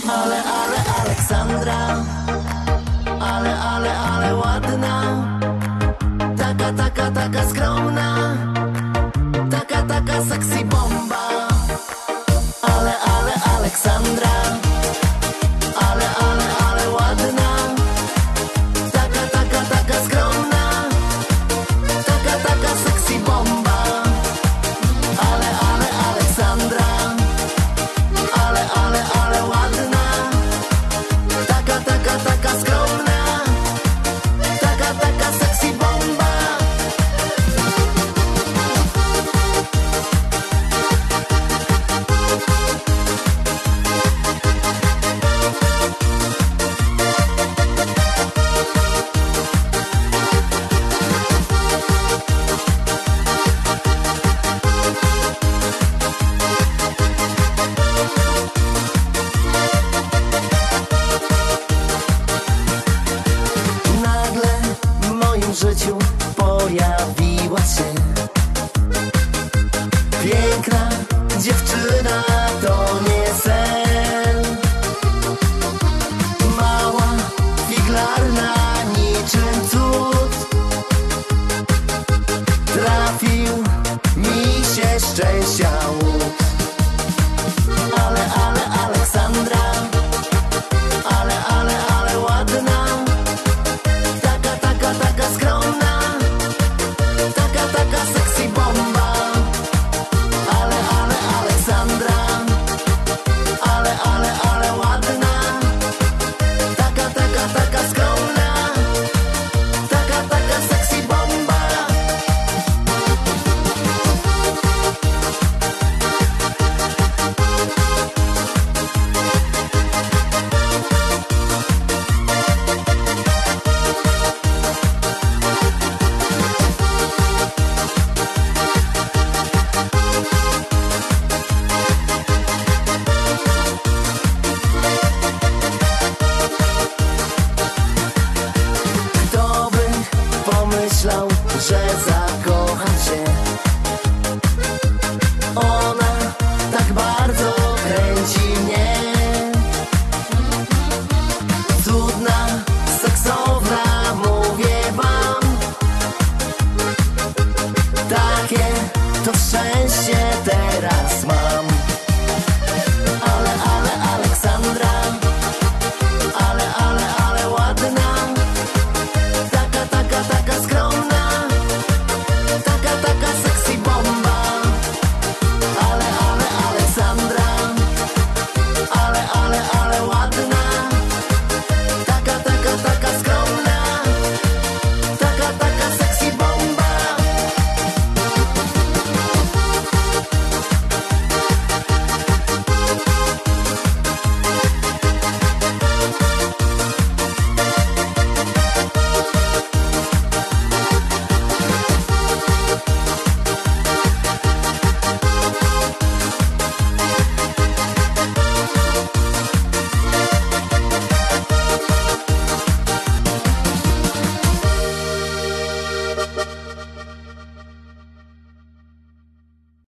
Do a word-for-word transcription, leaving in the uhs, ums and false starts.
Ale, ale, Aleksandra, ale, ale, ale ładna, taka, taka, taka skromna, taka, taka sexy bomba. Ale, ale, Aleksandra, ale, ale, ale ładna, taka, taka, taka skromna, taka, taka sexy bomba. Ale, ale, Aleksandra, ale, ale, ale ładna, taka, taka, taka skromna, taka, taka sexy bomba. Nagle w moim życiu